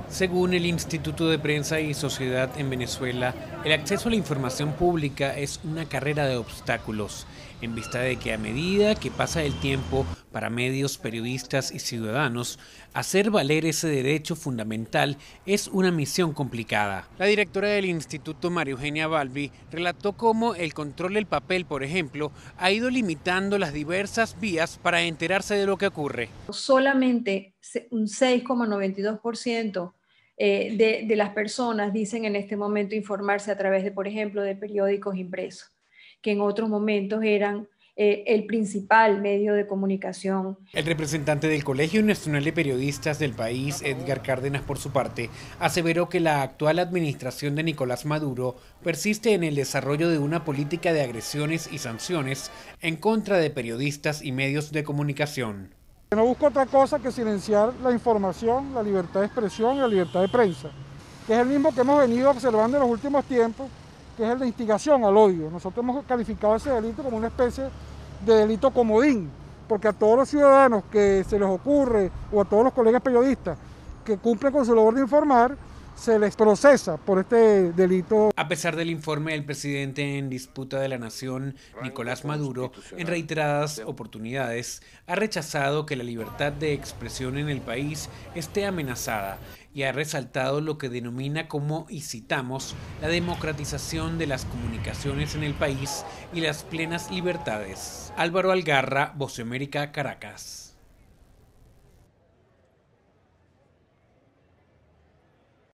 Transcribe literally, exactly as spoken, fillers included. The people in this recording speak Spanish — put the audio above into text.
Según el Instituto de Prensa y Sociedad en Venezuela, el acceso a la información pública es una carrera de obstáculos, en vista de que a medida que pasa el tiempo para medios, periodistas y ciudadanos, hacer valer ese derecho fundamental es una misión complicada. La directora del Instituto, María Eugenia Balbi, relató cómo el control del papel, por ejemplo, ha ido limitando las diversas vías para enterarse de lo que ocurre. Solamente un seis coma noventa y dos por ciento eh, de, de las personas dicen en este momento informarse a través de, por ejemplo, de periódicos impresos, que en otros momentos eran eh, el principal medio de comunicación. El representante del Colegio Nacional de Periodistas del país, Edgar Cárdenas, por su parte, aseveró que la actual administración de Nicolás Maduro persiste en el desarrollo de una política de agresiones y sanciones en contra de periodistas y medios de comunicación. No busco otra cosa que silenciar la información, la libertad de expresión y la libertad de prensa, que es el mismo que hemos venido observando en los últimos tiempos, que es el de instigación al odio. Nosotros hemos calificado ese delito como una especie de delito comodín, porque a todos los ciudadanos que se les ocurre, o a todos los colegas periodistas que cumplen con su labor de informar, se les procesa por este delito. A pesar del informe del presidente en disputa de la nación, Nicolás Maduro, en reiteradas oportunidades, ha rechazado que la libertad de expresión en el país esté amenazada y ha resaltado lo que denomina como, y citamos, la democratización de las comunicaciones en el país y las plenas libertades. Álvaro Algarra, Voz de América, Caracas.